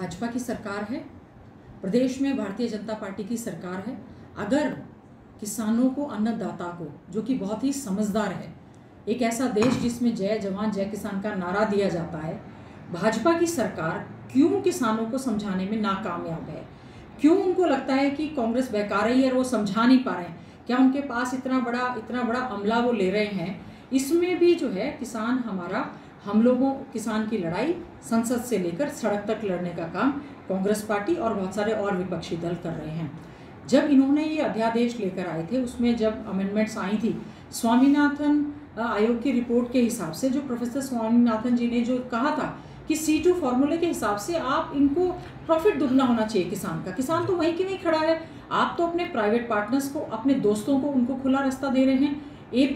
भाजपा की सरकार है, प्रदेश में भारतीय जनता पार्टी की सरकार है। अगर किसानों को, अन्नदाता को, जो कि बहुत ही समझदार है, एक ऐसा देश जिसमें जय जवान जय किसान का नारा दिया जाता है, भाजपा की सरकार क्यों किसानों को समझाने में नाकामयाब है? क्यों उनको लगता है कि कांग्रेस बेकार है और वो समझा नहीं पा रहे हैं? क्या उनके पास इतना बड़ा अमला वो ले रहे हैं? इसमें भी जो है किसान हम लोगों किसान की लड़ाई संसद से लेकर सड़क तक लड़ने का काम कांग्रेस पार्टी और बहुत सारे और विपक्षी दल कर रहे हैं। जब इन्होंने ये अध्यादेश लेकर आए थे, उसमें जब अमेंडमेंट्स आई थी, स्वामीनाथन आयोग की रिपोर्ट के हिसाब से, जो प्रोफेसर स्वामीनाथन जी ने जो कहा था कि C2 फॉर्मूले के हिसाब से आप इनको प्रॉफिट दुगना होना चाहिए किसान का। किसान तो वहीं की वहीं खड़ा है, आप तो अपने प्राइवेट पार्टनर्स को, अपने दोस्तों को, उनको खुला रास्ता दे रहे हैं।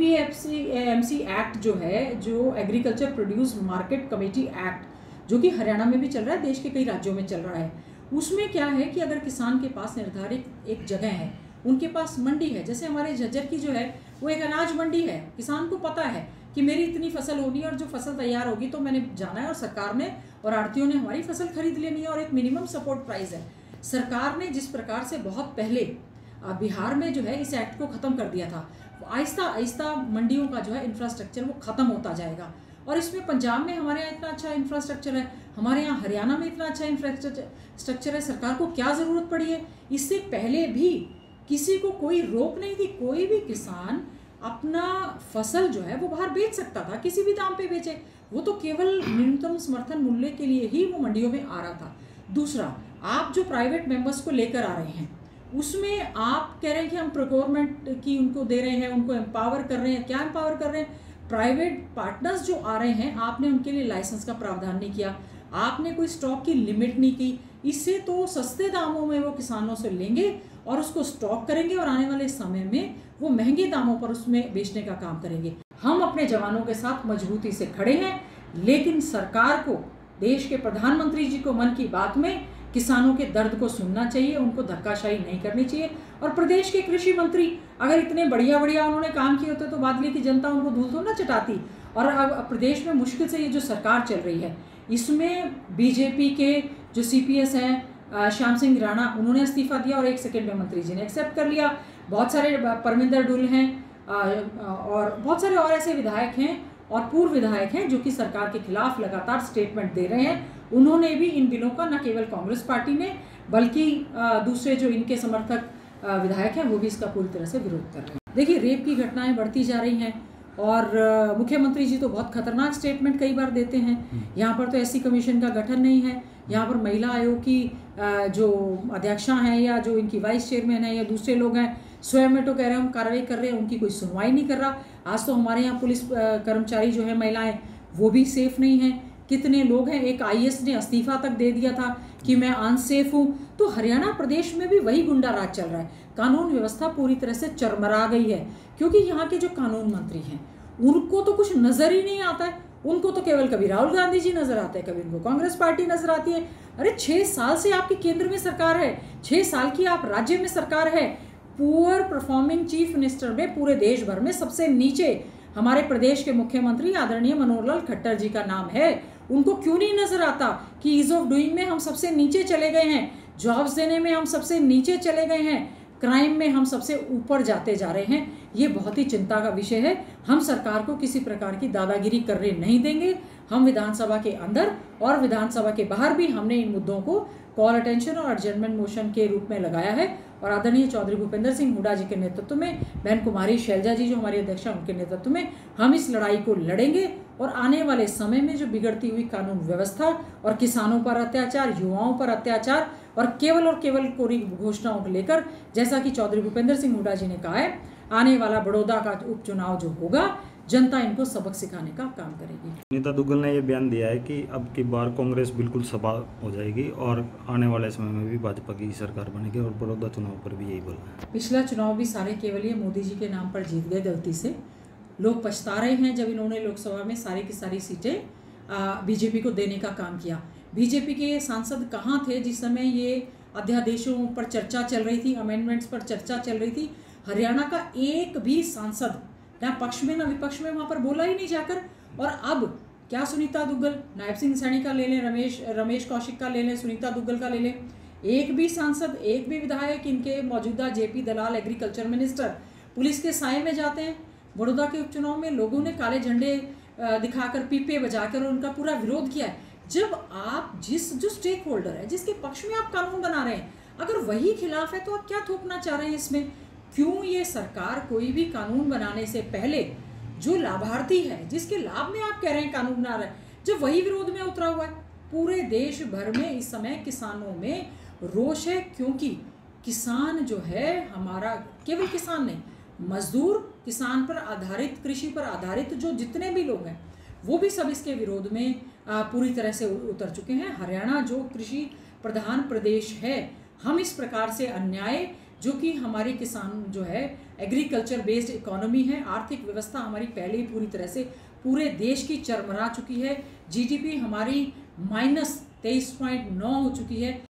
APMC एक्ट जो है, जो agriculture produce market committee act, जो कि हरियाणा में भी चल रहा है, देश के कई राज्यों में चल रहा है, उसमें क्या है कि अगर किसान के पास निर्धारित एक जगह है, उनके पास मंडी है, जैसे हमारे झज्जर की जो है वो एक अनाज मंडी है, किसान को पता है कि मेरी इतनी फसल होगी और जो फसल तैयार होगी तो मैंने जाना है और सरकार ने और आढ़तियों ने हमारी फसल खरीद लेनी है और एक मिनिमम सपोर्ट प्राइस है। सरकार ने जिस प्रकार से बहुत पहले बिहार में जो है इस एक्ट को ख़त्म कर दिया था, आहिस्ता आहिस्ता मंडियों का जो है इंफ्रास्ट्रक्चर वो ख़त्म होता जाएगा। और इसमें पंजाब में हमारे यहाँ इतना अच्छा इंफ्रास्ट्रक्चर है, हमारे यहाँ हरियाणा में इतना अच्छा इंफ्रास्ट्रक्चर है, सरकार को क्या ज़रूरत पड़ी है? इससे पहले भी किसी को कोई रोक नहीं थी, कोई भी किसान अपना फसल जो है वो बाहर बेच सकता था, किसी भी दाम पे बेचे, वो तो केवल न्यूनतम समर्थन मूल्य के लिए ही वो मंडियों में आ रहा था। दूसरा, आप जो प्राइवेट मेंबर्स को लेकर आ रहे हैं, उसमें आप कह रहे हैं कि हम प्रोक्योरमेंट की उनको दे रहे हैं, उनको एम्पावर कर रहे हैं। क्या एम्पावर कर रहे हैं? प्राइवेट पार्टनर्स जो आ रहे हैं, आपने उनके लिए लाइसेंस का प्रावधान नहीं किया, आपने कोई स्टॉक की लिमिट नहीं की। इससे तो सस्ते दामों में वो किसानों से लेंगे और उसको स्टॉक करेंगे और आने वाले समय में वो महंगे दामों पर उसमें बेचने का काम करेंगे। हम अपने जवानों के साथ मजबूती से खड़े हैं, लेकिन सरकार को, देश के प्रधानमंत्री जी को मन की बात में किसानों के दर्द को सुनना चाहिए, उनको धक्काशाही नहीं करनी चाहिए। और प्रदेश के कृषि मंत्री अगर इतने बढ़िया उन्होंने काम किए होते तो बादली की जनता उनको धूल तो ना चटाती। और अब प्रदेश में मुश्किल से ये जो सरकार चल रही है, इसमें बीजेपी के जो CPS हैं श्याम सिंह राणा, उन्होंने इस्तीफा दिया और 1 सेकंड में मंत्री जी ने एक्सेप्ट कर लिया। बहुत सारे परमिंदर डुल हैं और बहुत सारे और ऐसे विधायक हैं और पूर्व विधायक हैं जो कि सरकार के खिलाफ लगातार स्टेटमेंट दे रहे हैं। उन्होंने भी इन बिलों का, न केवल कांग्रेस पार्टी ने बल्कि दूसरे जो इनके समर्थक विधायक हैं वो भी इसका पूरी तरह से विरोध कर रहे हैं। देखिए, रेप की घटनाएं बढ़ती जा रही हैं और मुख्यमंत्री जी तो बहुत खतरनाक स्टेटमेंट कई बार देते हैं। यहाँ पर तो ऐसी कमीशन का गठन नहीं है, यहाँ पर महिला आयोग की जो अध्यक्षा हैं या जो इनकी वाइस चेयरमैन है या दूसरे लोग हैं, स्वयं में तो कह रहे हैं हम कार्रवाई कर रहे हैं, उनकी कोई सुनवाई नहीं कर रहा। आज तो हमारे यहाँ पुलिस कर्मचारी जो है महिलाएं, वो भी सेफ नहीं हैं। कितने लोग हैं, एक IAS ने इस्तीफा तक दे दिया था कि मैं अनसेफ हूँ। तो हरियाणा प्रदेश में भी वही गुंडा राज चल रहा है, कानून व्यवस्था पूरी तरह से चरमरा गई है, क्योंकि यहाँ के जो कानून मंत्री हैं उनको तो कुछ नजर ही नहीं आता है। उनको तो केवल कभी राहुल गांधी जी नजर आते हैं, कभी उनको कांग्रेस पार्टी नजर आती है। अरे 6 साल से आपकी केंद्र में सरकार है, 6 साल की आप राज्य में सरकार है, पुअर परफॉर्मिंग चीफ मिनिस्टर में पूरे देश भर में सबसे नीचे हमारे प्रदेश के मुख्यमंत्री आदरणीय मनोहर लाल खट्टर जी का नाम है। उनको क्यों नहीं नजर आता कि ईज ऑफ डूइंग में हम सबसे नीचे चले गए हैं, जॉब्स देने में हम सबसे नीचे चले गए हैं, क्राइम में हम सबसे ऊपर जाते जा रहे हैं। ये बहुत ही चिंता का विषय है। हम सरकार को किसी प्रकार की दादागिरी करने नहीं देंगे। हम विधानसभा के अंदर और विधानसभा के बाहर भी हमने इन मुद्दों को कॉल अटेंशन और एडजर्नमेंट मोशन के रूप में लगाया है और आदरणीय चौधरी भूपेंद्र सिंह हुड्डा जी के नेतृत्व में, बहन कुमारी शैलजा जी जो हमारी अध्यक्ष हैं उनके नेतृत्व में हम इस लड़ाई को लड़ेंगे। और आने वाले समय में जो बिगड़ती हुई कानून व्यवस्था और किसानों पर अत्याचार, युवाओं पर अत्याचार और केवल कोरी घोषणाओं को लेकर, जैसा कि चौधरी भूपेंद्र सिंह हुड्डा जी ने कहा है, आने वाला बड़ौदा का उपचुनाव जो होगा, जनता इनको सबक सिखाने का काम करेगी। नीता दुग्गल ने यह बयान दिया है कि अब की बार कांग्रेस बिल्कुल सभा हो जाएगी और आने वाले समय में भी भाजपा की सरकार बनेगी और बड़ौदा चुनाव पर भी यही बोला। पिछला चुनाव भी सारे केवल ये मोदी जी के नाम पर जीत गए गलती से। लोग पछता रहे हैं जब इन्होंने लोकसभा में सारी की सारी सीटें बीजेपी को देने का काम किया। बीजेपी के सांसद कहाँ थे जिस समय ये अध्यादेशों पर चर्चा चल रही थी, अमेंडमेंट्स पर चर्चा चल रही थी? हरियाणा का एक भी सांसद ना पक्ष में ना विपक्ष में वहाँ पर बोला ही नहीं जाकर। और अब क्या सुनीता दुग्गल, नायब सिंह सैनी का ले लें, रमेश कौशिक का ले लें, सुनीता दुग्गल का ले लें, एक भी सांसद, एक भी विधायक इनके मौजूदा JP Dalal agriculture minister police के साए में जाते हैं। बड़ौदा के उपचुनाव में लोगों ने काले झंडे दिखाकर, पीपे बजाकर उनका पूरा विरोध किया है। जब आप जो स्टेक होल्डर है, जिसके पक्ष में आप कानून बना रहे हैं, अगर वही खिलाफ है तो आप क्या थोपना चाह रहे हैं इसमें? क्यों ये सरकार कोई भी कानून बनाने से पहले जो लाभार्थी है, जिसके लाभ में आप कह रहे हैं कानून बना रहे हैं, जब वही विरोध में उतरा हुआ है? पूरे देश भर में इस समय किसानों में रोष है, क्योंकि किसान जो है हमारा, केवल किसान नहीं, मजदूर, किसान पर आधारित, कृषि पर आधारित जो जितने भी लोग हैं वो भी सब इसके विरोध में पूरी तरह से उतर चुके हैं। हरियाणा जो कृषि प्रधान प्रदेश है, हम इस प्रकार से अन्याय, जो कि हमारी किसान जो है एग्रीकल्चर बेस्ड इकोनॉमी है, आर्थिक व्यवस्था हमारी पहले ही पूरी तरह से पूरे देश की चरमरा चुकी है। जीडीपी हमारी -23.9 हो चुकी है।